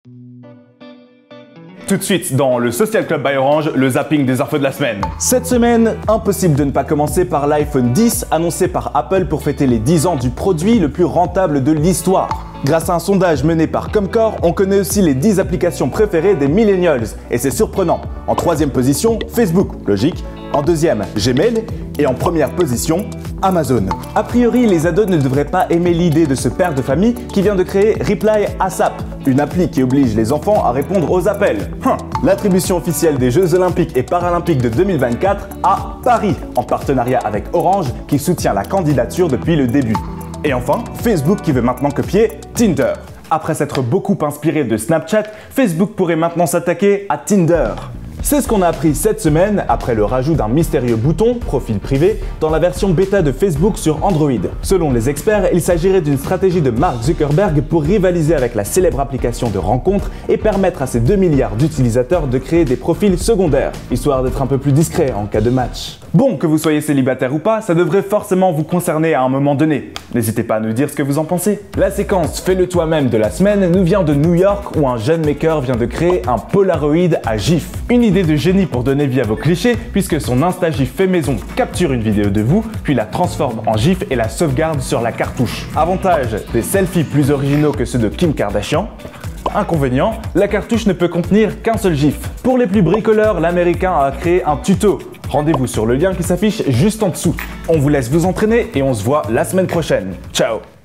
Tout de suite, dans le Social Club by Orange, le zapping des infos de la semaine. Cette semaine, impossible de ne pas commencer par l'iPhone 10 annoncé par Apple pour fêter les 10 ans du produit le plus rentable de l'histoire. Grâce à un sondage mené par Comscore, on connaît aussi les 10 applications préférées des millennials. Et c'est surprenant. En troisième position, Facebook, logique. En deuxième, Gmail. Et en première position, Amazon. A priori, les ados ne devraient pas aimer l'idée de ce père de famille qui vient de créer Reply ASAP, une appli qui oblige les enfants à répondre aux appels. L'attribution officielle des Jeux Olympiques et Paralympiques de 2024 à Paris, en partenariat avec Orange qui soutient la candidature depuis le début. Et enfin, Facebook qui veut maintenant copier Tinder. Après s'être beaucoup inspiré de Snapchat, Facebook pourrait maintenant s'attaquer à Tinder. C'est ce qu'on a appris cette semaine après le rajout d'un mystérieux bouton, profil privé, dans la version bêta de Facebook sur Android. Selon les experts, il s'agirait d'une stratégie de Mark Zuckerberg pour rivaliser avec la célèbre application de rencontres et permettre à ses 2 milliards d'utilisateurs de créer des profils secondaires, histoire d'être un peu plus discret en cas de match. Bon, que vous soyez célibataire ou pas, ça devrait forcément vous concerner à un moment donné. N'hésitez pas à nous dire ce que vous en pensez. La séquence Fais-le toi-même de la semaine nous vient de New York où un jeune maker vient de créer un Polaroid à GIF. Une idée de génie pour donner vie à vos clichés puisque son Insta-GIF fait maison capture une vidéo de vous, puis la transforme en GIF et la sauvegarde sur la cartouche. Avantage, des selfies plus originaux que ceux de Kim Kardashian. Inconvénient, la cartouche ne peut contenir qu'un seul GIF. Pour les plus bricoleurs, l'américain a créé un tuto. Rendez-vous sur le lien qui s'affiche juste en dessous. On vous laisse vous entraîner et on se voit la semaine prochaine. Ciao!